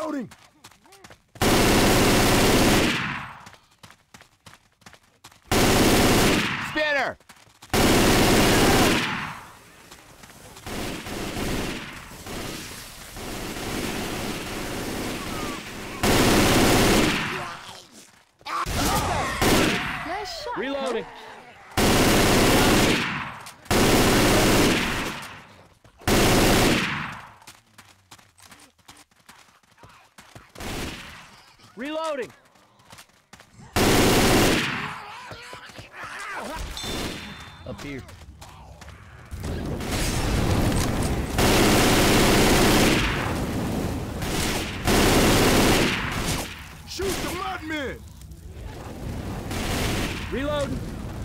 Reloading! Spinner! Nice shot. Reloading! Reloading! Up here. Shoot the mudmen! Reloading!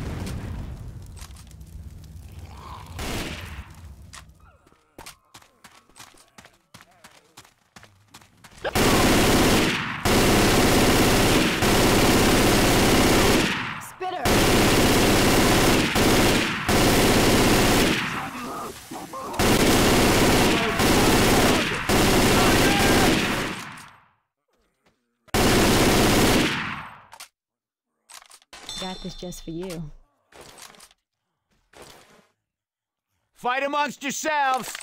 Spitter. Got this just for you. Fight amongst yourselves!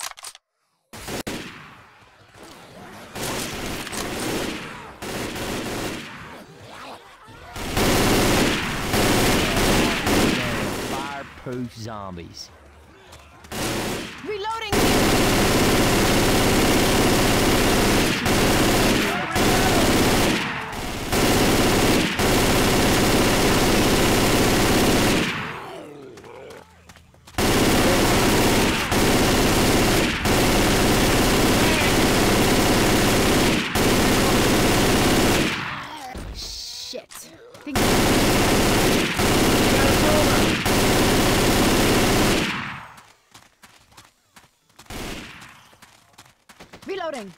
Fireproof zombies. Reloading. Shit. Reloading.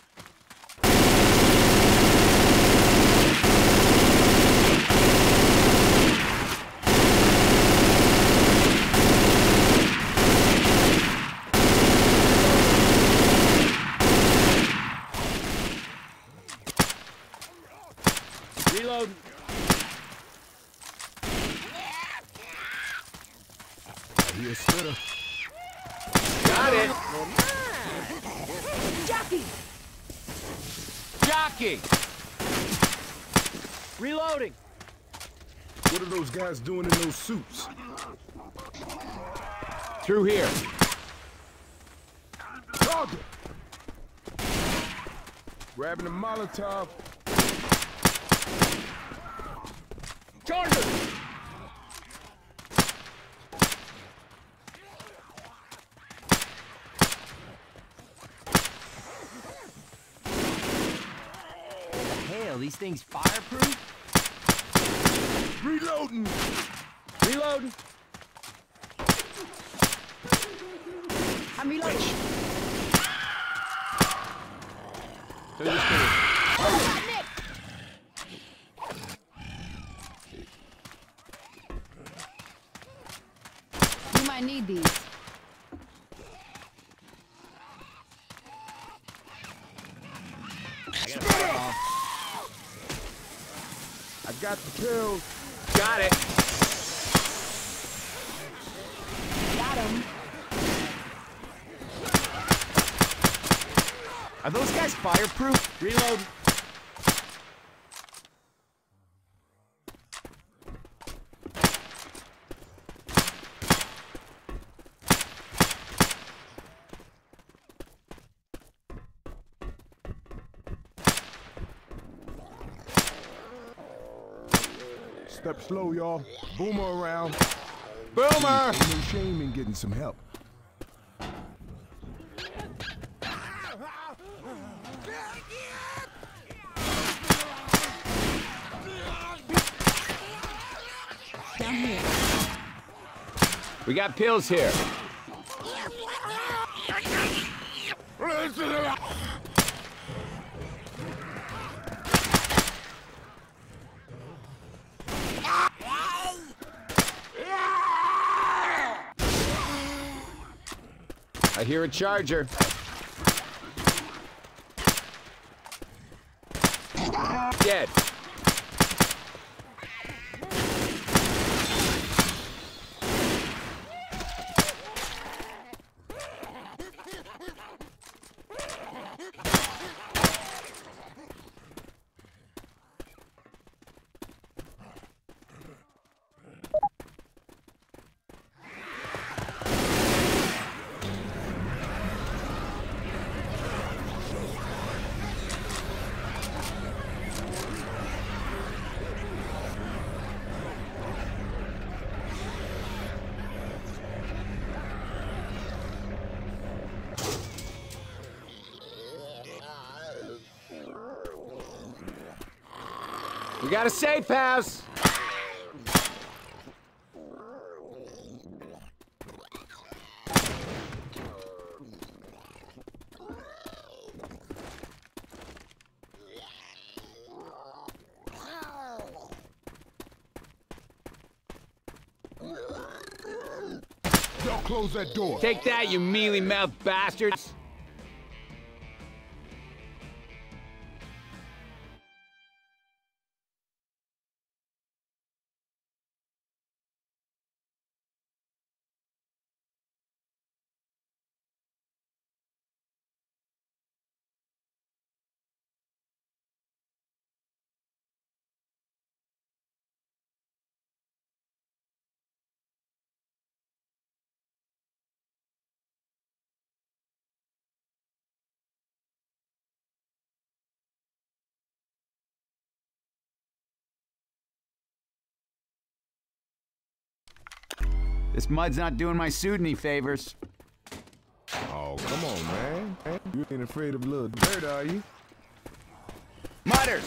Reload! I hear a spitter. Got it! Jockey. Jockey! Reloading! What are those guys doing in those suits? Through here. Target! Grabbing a Molotov. Charger! Hell, these things fireproof? Reloading! Reloading! I'm reloading. Through the spitter. Nick. You might need these. I got the pills. Got it! Got him. Are those guys fireproof? Reload! Step slow, y'all. Boomer around. Boomer! Ain't no shame in getting some help. Down here. We got pills here. I hear a charger. dead. We got a safe house. Y'all close that door. Take that, you mealy-mouthed bastards. This mud's not doing my suit any favors. Oh, come on, man. You ain't afraid of a little dirt, are you? Mudders!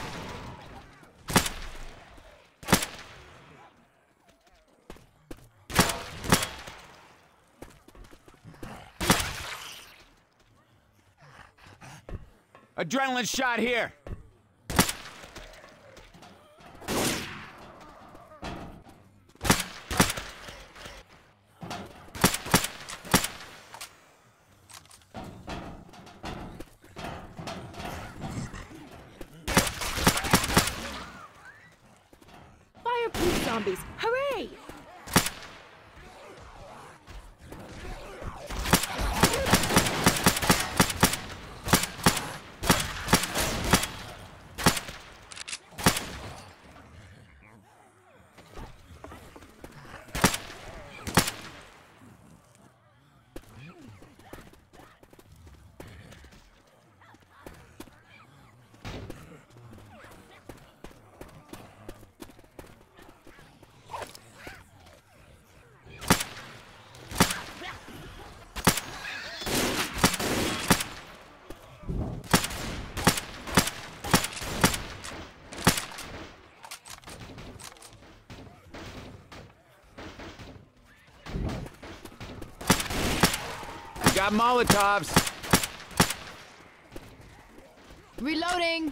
Adrenaline shot here. Fireproof zombies. Hooray! Got Molotovs. Reloading.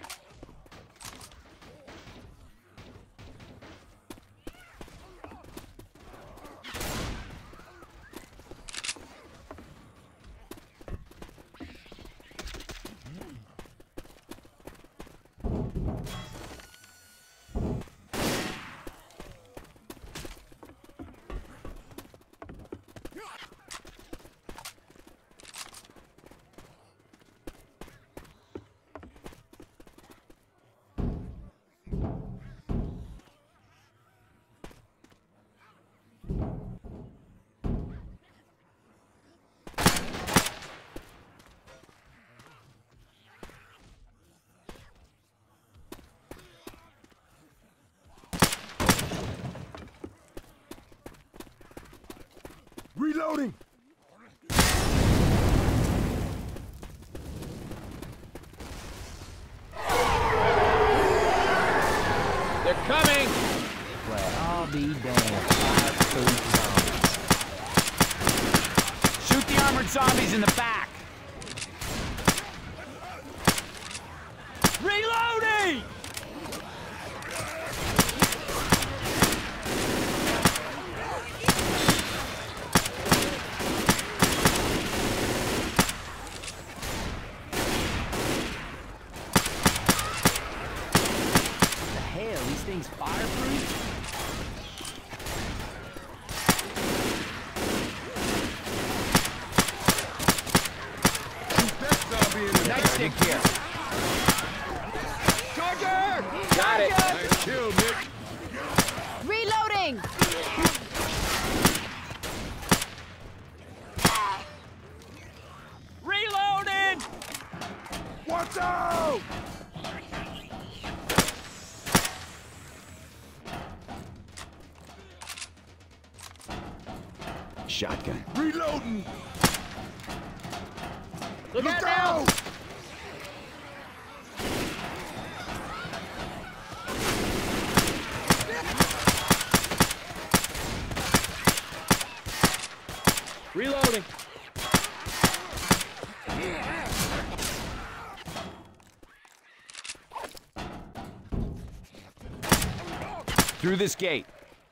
Reloading! They're coming! Well, I'll be damned. Shoot the armored zombies in the back! Reloading! thing's fireproof? Nightstick here. Charger! Got it. Nice kill, Nick. Reloading! Reloaded! Watch out! Shotgun. Reloading! Look Look out now! out! Reloading. Through this gate.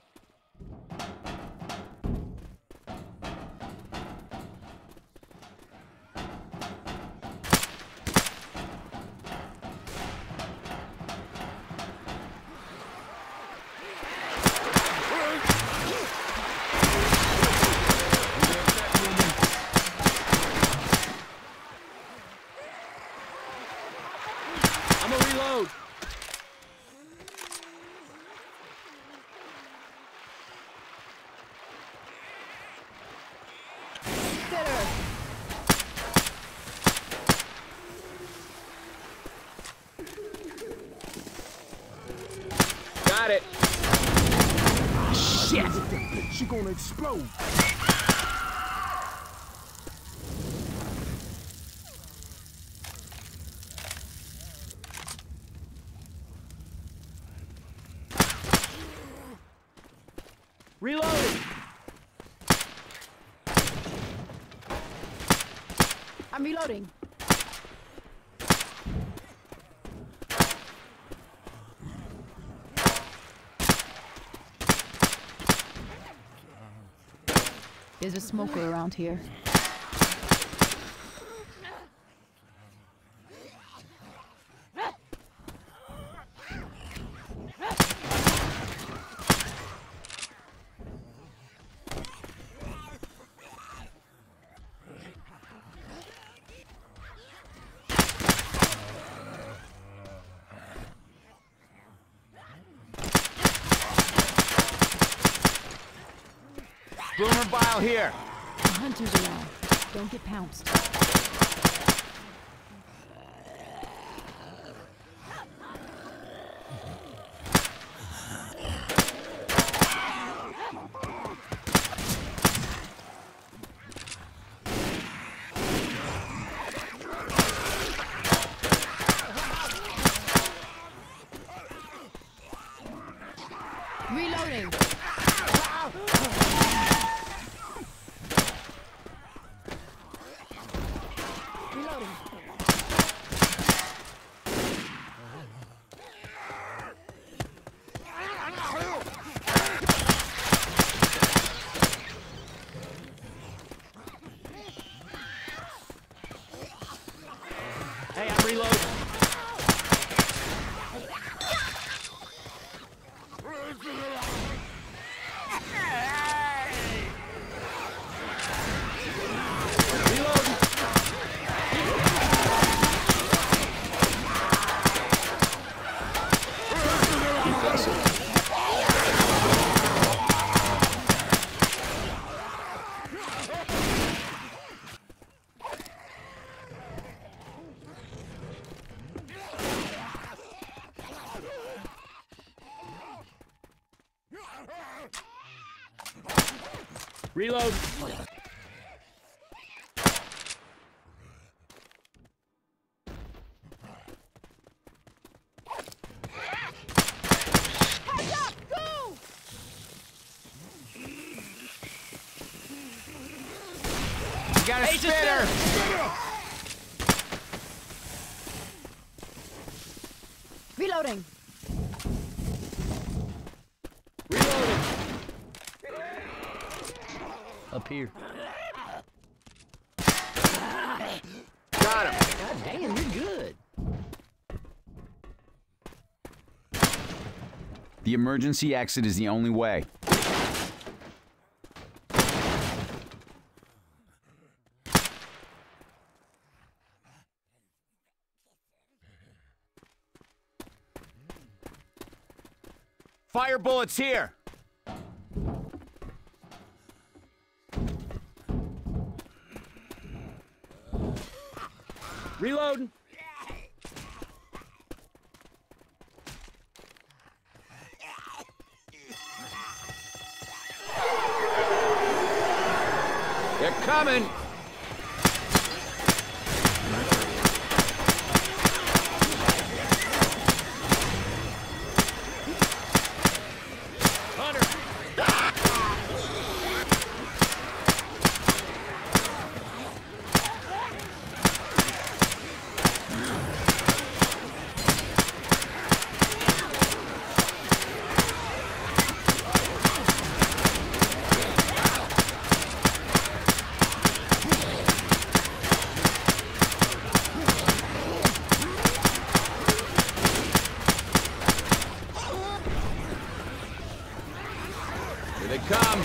I'm gonna reload. Fitter! Got it. Shit. She gonna explode. Reloading. I'm reloading. There's a smoker around here. Boomer bile here. The hunter's around. Don't get pounced. Reloading! Reloading. Hey, I'm reloading. Reloading. Reload. Heads up! Go! You got a spitter. Reloading. Reloading. Up here. Got him. God damn, you're good. The emergency exit is the only way. Fire bullets here! Reloading. They're coming! Here they come!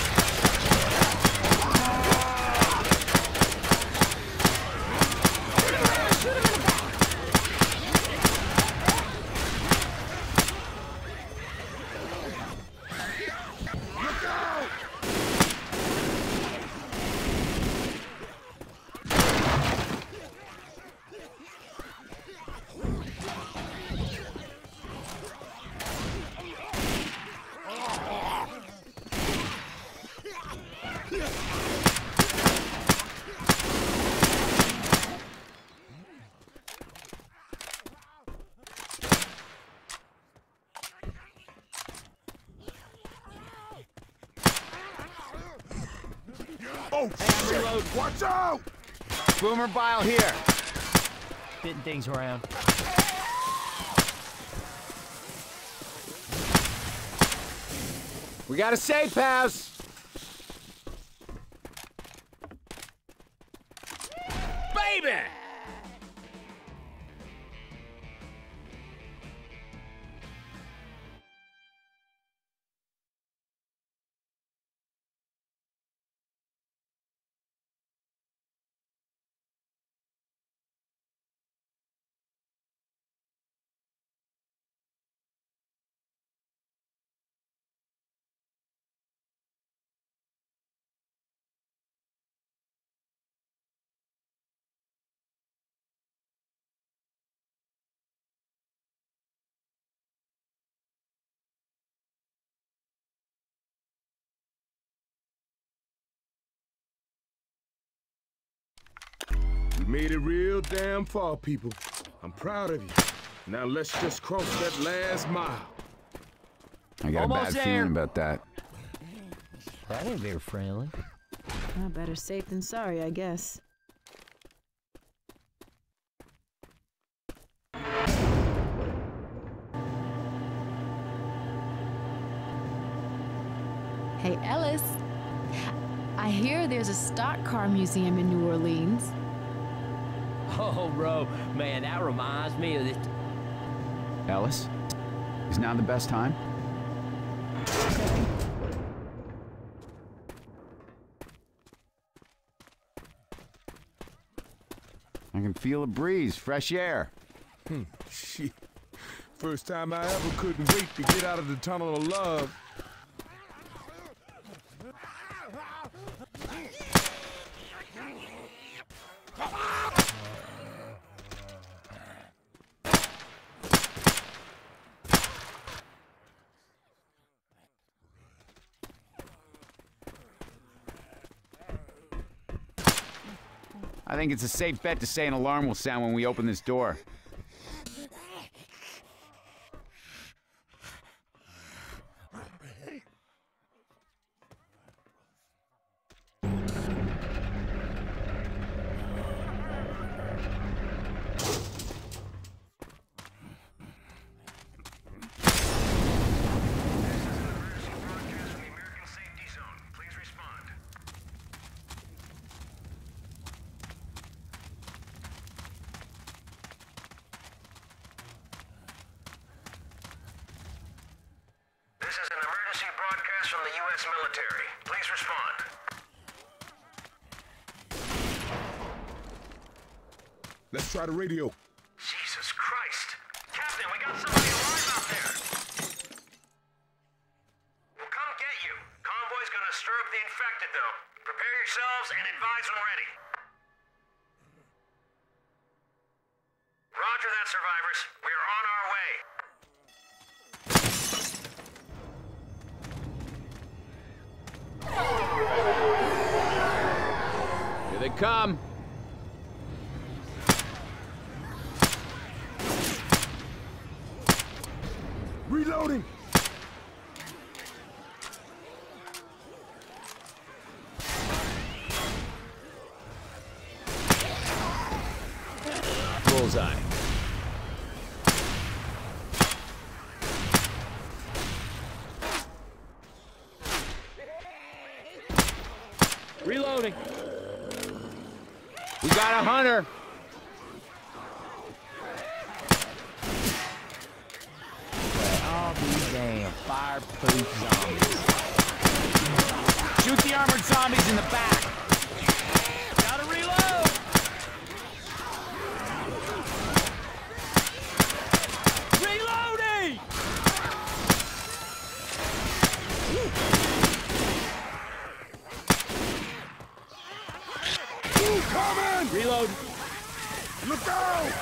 Oh, shit! Watch out! Boomer bile here! Fitting things around. We got a safe house! Baby! We made it real damn far, people. I'm proud of you. Now let's just cross that last mile. I got Almost a bad there. feeling about that. That ain't very friendly. Well, better safe than sorry, I guess. Hey, Ellis. I hear there's a stock car museum in New Orleans. Oh, bro, man, that reminds me of this. Ellis? Is now the best time? I can feel a breeze, fresh air. Shit. First time I ever couldn't wait to get out of the tunnel of love. I think it's a safe bet to say an alarm will sound when we open this door. emergency broadcast from the U.S. military. Please respond. Let's try the radio. Jesus Christ. Captain, we got somebody alive out there. We'll come get you. Convoy's gonna stir up the infected, though. Prepare yourselves and advise when ready. Roger that, survivors. We are on our way. Here they come. Reloading! Bullseye. Reloading. We got a hunter. All these damn fireproof zombies. Shoot the armored zombies in the back. Gotta reload. Reloading. Coming! Reload. Look out!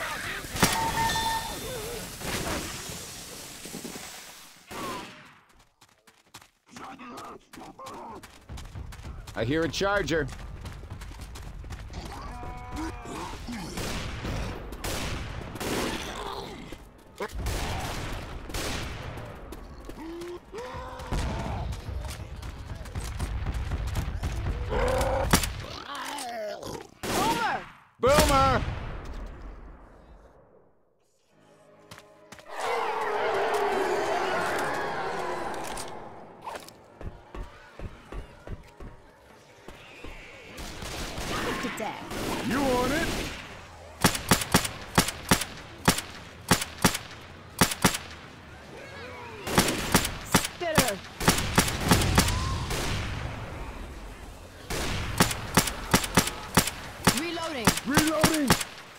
I hear a charger. Boomer! Look at that. You on it? Spitter. Reloading. Reloading!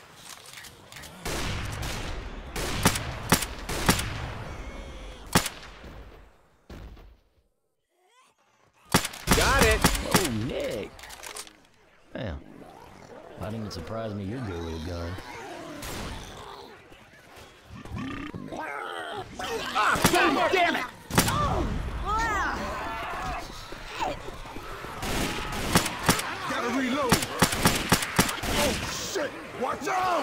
Got it! Oh, Nick. Well, not even surprise me you're good with a gun. God damn it! Gotta reload! Oh, shit! Watch out!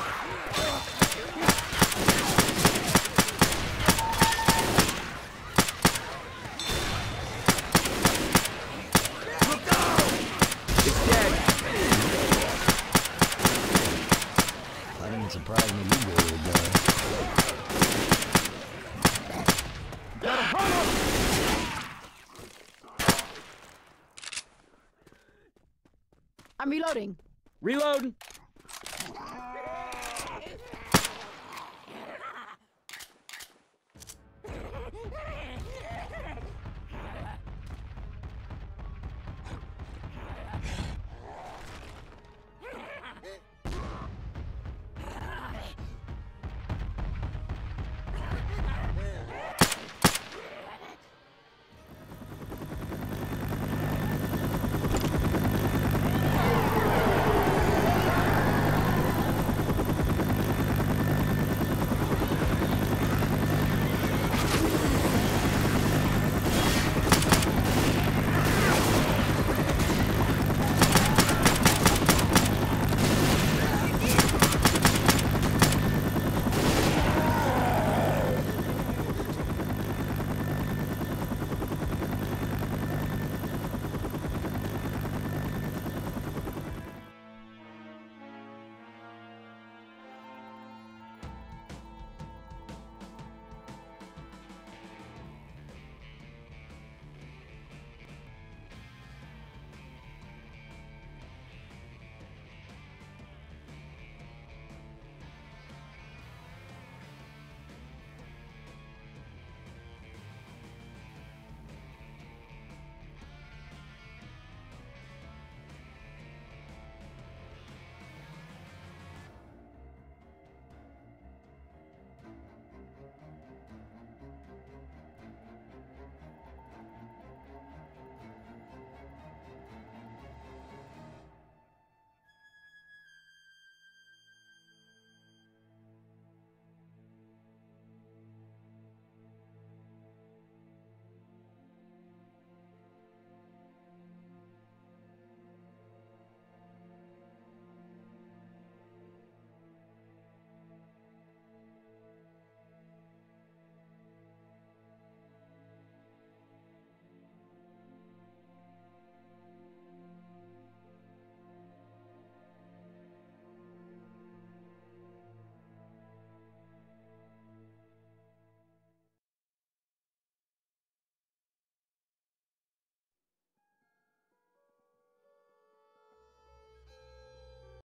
Look out! It's dead. Not even surprise me you're good with a gun. Gotta hunt him! I'm reloading. Reloading.